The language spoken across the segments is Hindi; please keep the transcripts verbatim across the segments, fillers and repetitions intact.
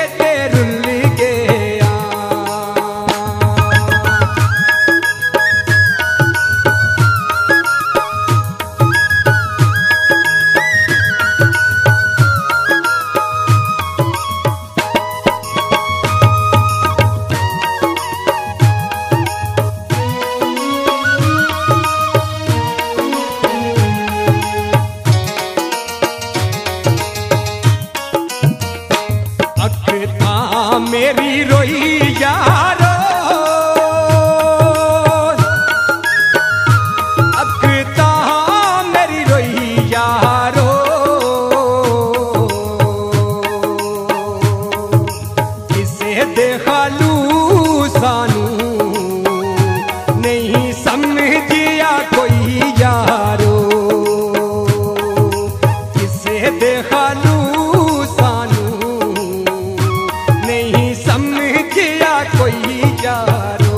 ते रुल गया। मेरी रोई यारो अखता मेरी रोई यारो, किसे देखालू सानू नहीं समझिया कोई यारो, किसे देखालू कोई यारो।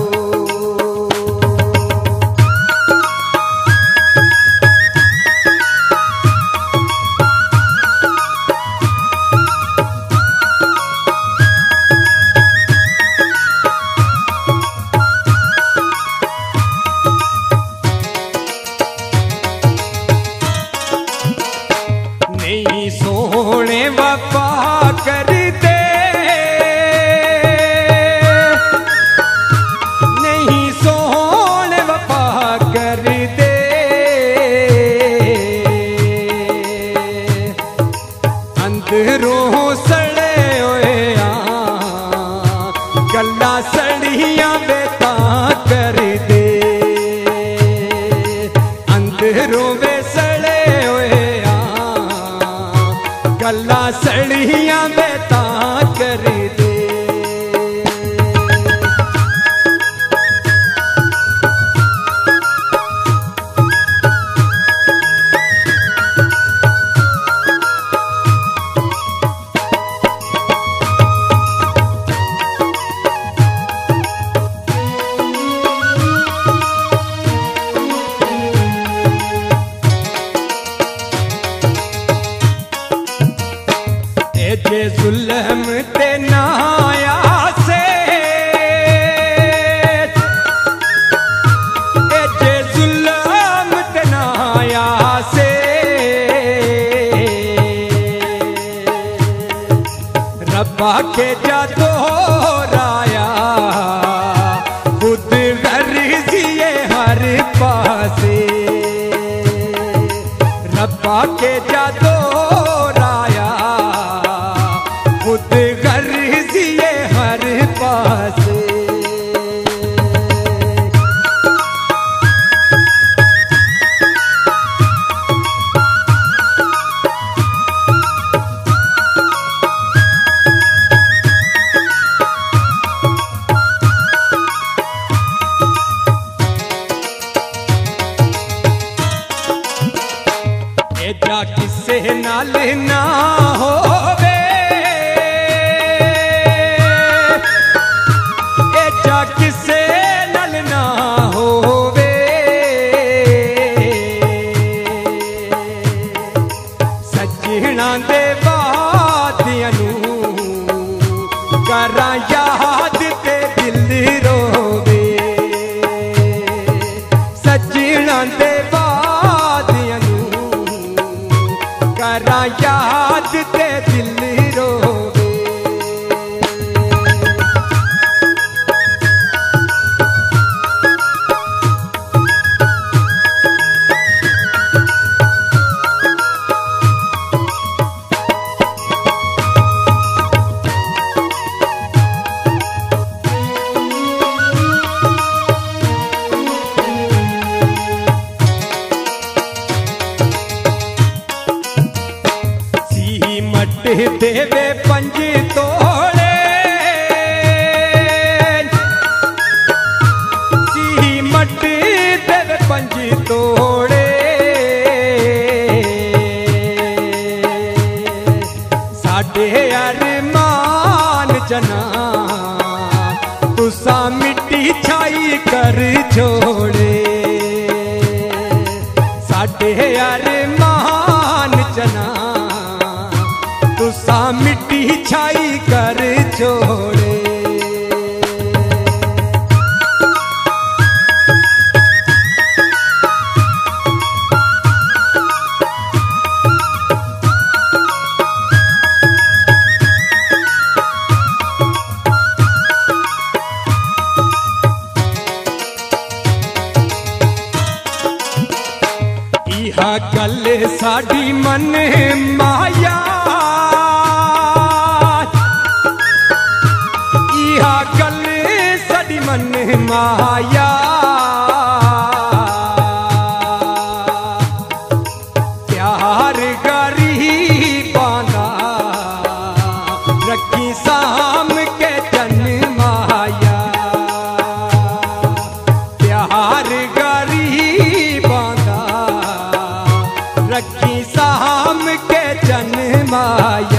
नहीं सोने वफा कर दे, अंदरों सड़े होया गल्ला सड़ियां बेता कर दे, अंदरों वे सड़े होया गल्ला सड़ियां बेता कर दे। जे जुल्म ते नाया से, जे जुल्म ते नाया से, रब्बा के जादो राया खुद गर्जिए हर पासे, रब्बा के जादो राया खुद गर्जिए हर पासे। एजा किसे नाल ना होवे, एजा किसे नाल ना होवे, सजना दे वादियां नू करा याद ते दिल रोवे, सजना दे वादियां नू करा याद ते दिल रोवे। देवे पंज तोड़े सीमट देवे पंज तोड़े, साडे अरमान जना तुसा मिट्टी छाई कर छोड़े, साडे अरमान जना तुसा मिट्टी छाई कर गल साडी मन माया, इहा गल साडी मन माया। प्यार गरीबां दा रखी साम के जन माया। प्यार गरीबां दा रखी साम के जन माया।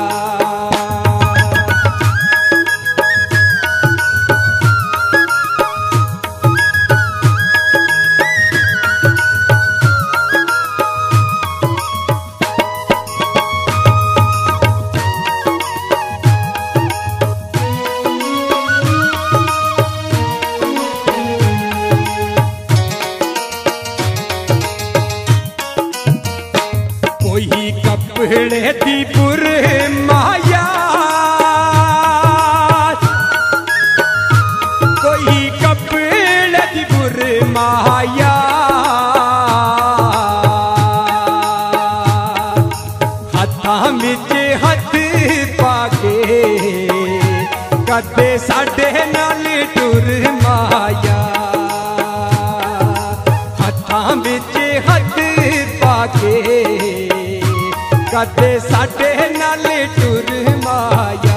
कोई कपड़े दी पुर माया, कोई कपड़े दी पुर माया। हत्थां विच हथ पाके कदे साडे नाल टुर माया। हत्थां विच हथ पाके कदे साडे नाल टुर माया।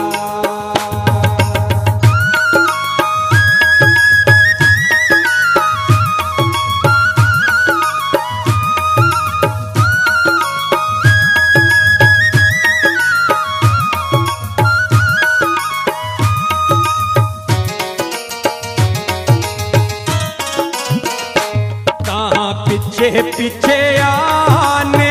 तां पिछे पिछे आने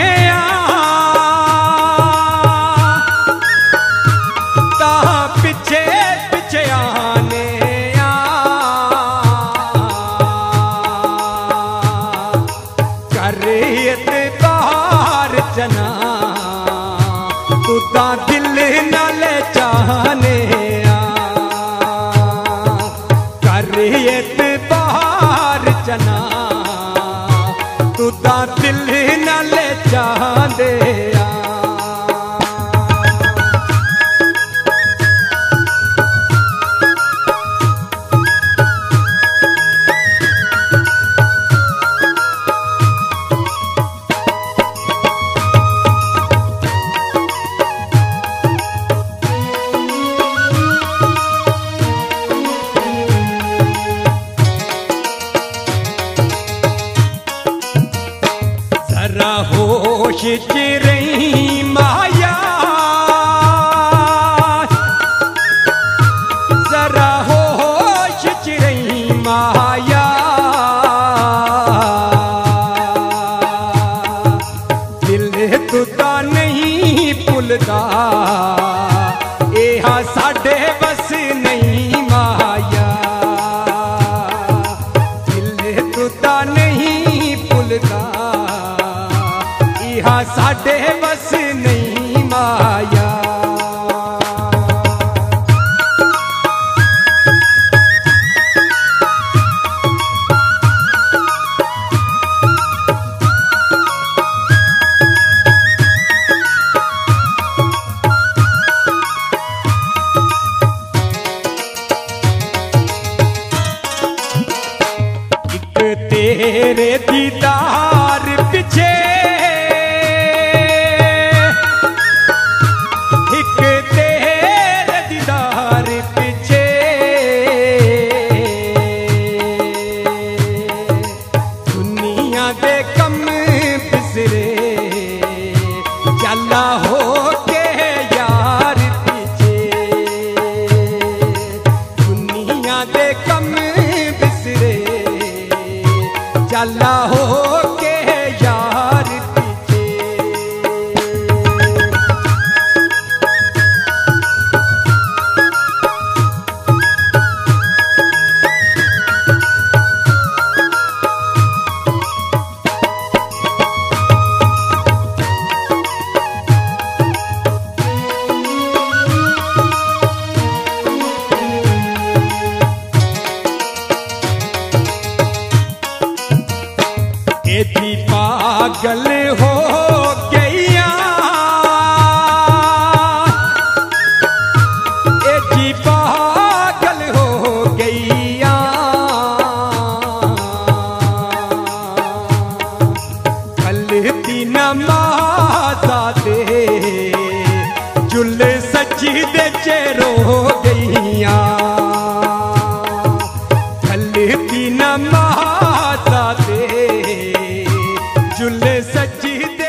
पिछे पिछे आने आ, कर एतबार जना तू तां दिल नाल चाहने आ। कर एतबार जना तू तां दिल नाल चाहंदे आ। जरा होश च रही माया, जरा होश च रही माया। दिल तुदा नहीं भुलदा एहा साडे बस नहीं माया। दिल तुदा नहीं भुलदा साडे बस नहीं माया। एक तेरे दीदार पिछे चला हो के यार पीछे। दुनिया दे कम बिसरे चला हो के यार पीछे। तीन माता दे जुले सची